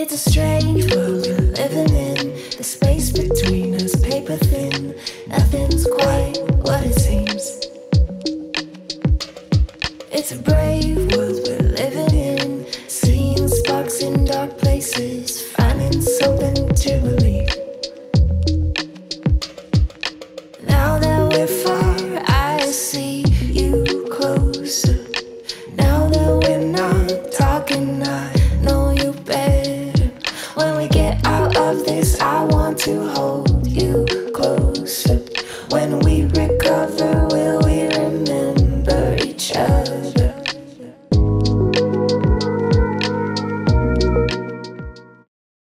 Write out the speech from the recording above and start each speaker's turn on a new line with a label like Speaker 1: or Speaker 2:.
Speaker 1: It's a strange world we're living in. The space between us paper thin. Nothing's quite what it seems. It's a brave world we're living in. Seeing sparks in dark places, finding something to believe. Now that we're far, I see you closer. Now that we're not talking, I know you better. When we get out of this, I want to hold